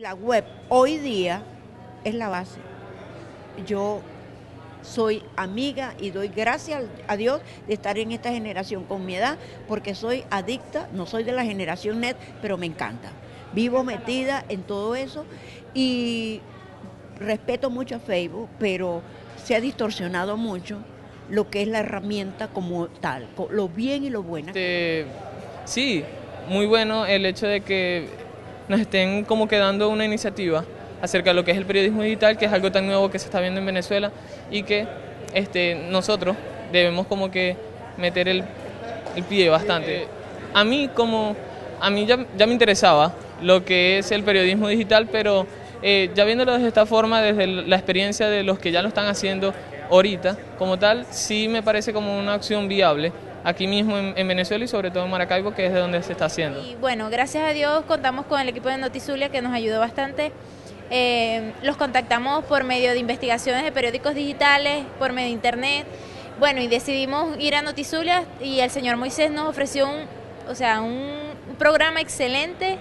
La web hoy día es la base. Yo soy amiga y doy gracias a Dios de estar en esta generación con mi edad, porque soy adicta, no soy de la generación net, pero me encanta. Vivo metida en todo eso y respeto mucho a Facebook, pero se ha distorsionado mucho lo que es la herramienta como tal, lo bien y lo buena. Sí, muy bueno el hecho de que nos estén como que dando una iniciativa acerca de lo que es el periodismo digital, que es algo tan nuevo que se está viendo en Venezuela y que nosotros debemos como que meter el pie bastante. A mí ya me interesaba lo que es el periodismo digital, pero ya viéndolo desde esta forma, desde la experiencia de los que ya lo están haciendo ahorita, como tal, sí me parece como una opción viable aquí mismo en Venezuela y sobre todo en Maracaibo, que es de donde se está haciendo. Y bueno, gracias a Dios contamos con el equipo de Notizulia que nos ayudó bastante. Los contactamos por medio de investigaciones de periódicos digitales, por medio de internet. Bueno, y decidimos ir a Notizulia y el señor Moisés nos ofreció un programa excelente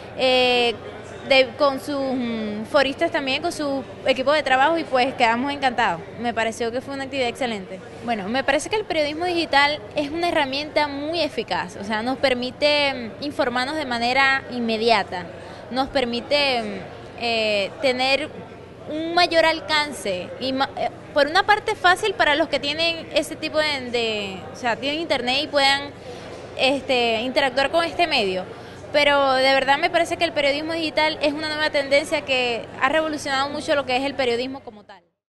con sus foristas también, con su equipo de trabajo, y pues quedamos encantados. Me pareció que fue una actividad excelente. Bueno, me parece que el periodismo digital es una herramienta muy eficaz, o sea, nos permite informarnos de manera inmediata, nos permite tener un mayor alcance y por una parte fácil para los que tienen ese tipo o sea, tienen internet y puedan interactuar con este medio. Pero de verdad me parece que el periodismo digital es una nueva tendencia que ha revolucionado mucho lo que es el periodismo como tal.